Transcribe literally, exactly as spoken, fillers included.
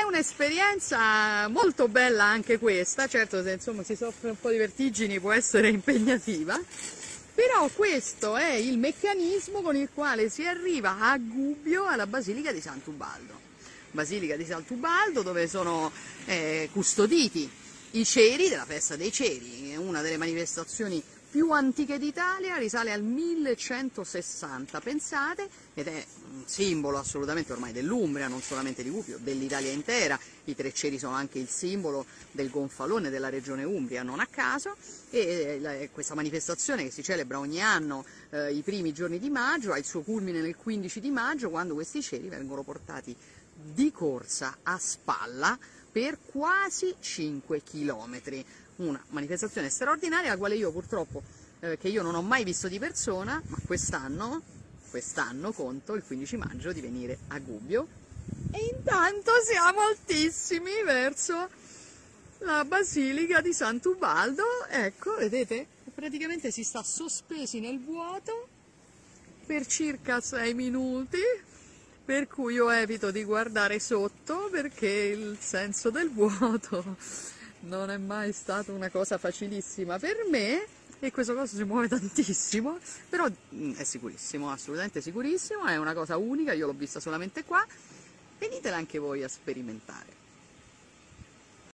un'esperienza molto bella anche questa, certo se insomma si soffre un po' di vertigini può essere impegnativa, però questo è il meccanismo con il quale si arriva a Gubbio alla Basilica di Sant'Ubaldo. Basilica di Sant'Ubaldo dove sono eh, custoditi i ceri della festa dei ceri, una delle manifestazioni più antiche d'Italia, risale al millecentosessanta, pensate, ed è un simbolo assolutamente ormai dell'Umbria, non solamente di Gubbio, dell'Italia intera. I tre ceri sono anche il simbolo del gonfalone della regione Umbria, non a caso, e questa manifestazione che si celebra ogni anno eh, i primi giorni di maggio ha il suo culmine nel quindici di maggio, quando questi ceri vengono portati di corsa a spalla per quasi cinque chilometri. Una manifestazione straordinaria, la quale io purtroppo, eh, che io non ho mai visto di persona, ma quest'anno, quest'anno conto il quindici maggio di venire a Gubbio, e intanto siamo altissimi verso la Basilica di Sant'Ubaldo. Ecco, vedete, praticamente si sta sospesi nel vuoto per circa sei minuti, per cui io evito di guardare sotto perché il senso del vuoto non è mai stata una cosa facilissima per me, e questo coso si muove tantissimo, però è sicurissimo, assolutamente sicurissimo, è una cosa unica, io l'ho vista solamente qua, venitela anche voi a sperimentare.